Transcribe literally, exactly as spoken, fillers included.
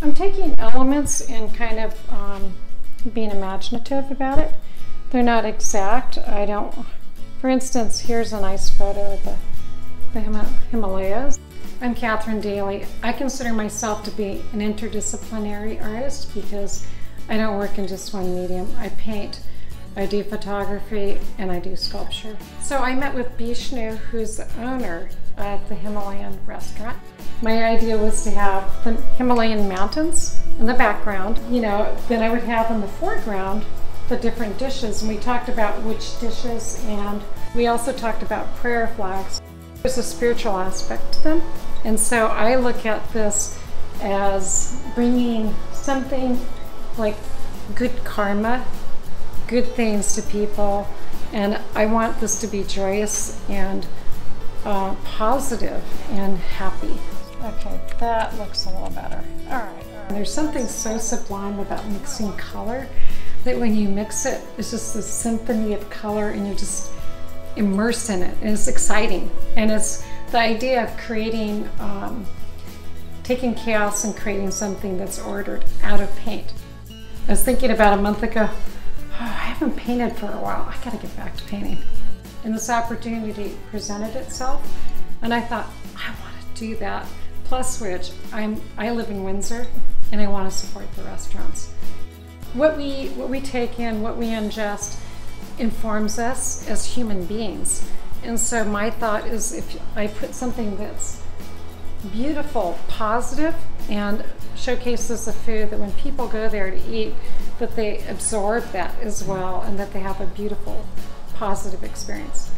I'm taking elements and kind of um, being imaginative about it. They're not exact. I don't, for instance, here's a nice photo of the, the Him Himalayas. I'm Catherine Daly. I consider myself to be an interdisciplinary artist because I don't work in just one medium. I paint, I do photography, and I do sculpture. So I met with Bishnu, who's the owner of the Himalayan restaurant. My idea was to have the Himalayan mountains in the background. You know, then I would have in the foreground the different dishes, and we talked about which dishes, and we also talked about prayer flags. There's a spiritual aspect to them, and so I look at this as bringing something like good karma, good things to people, and I want this to be joyous and uh, positive and happy. Okay, that looks a little better. All right, all right. There's something so sublime about mixing color that when you mix it, it's just this symphony of color and you're just immersed in it, and it's exciting. And it's the idea of creating, um, taking chaos and creating something that's ordered out of paint. I was thinking about a month ago, oh, I haven't painted for a while. I gotta get back to painting. And this opportunity presented itself, and I thought, I want to do that. Plus which, I'm, I live in Windsor, and I want to support the restaurants. What we, what we take in, what we ingest, informs us as human beings. And so my thought is, if I put something that's beautiful, positive, and showcases the food, that when people go there to eat, that they absorb that as well, and that they have a beautiful, positive experience.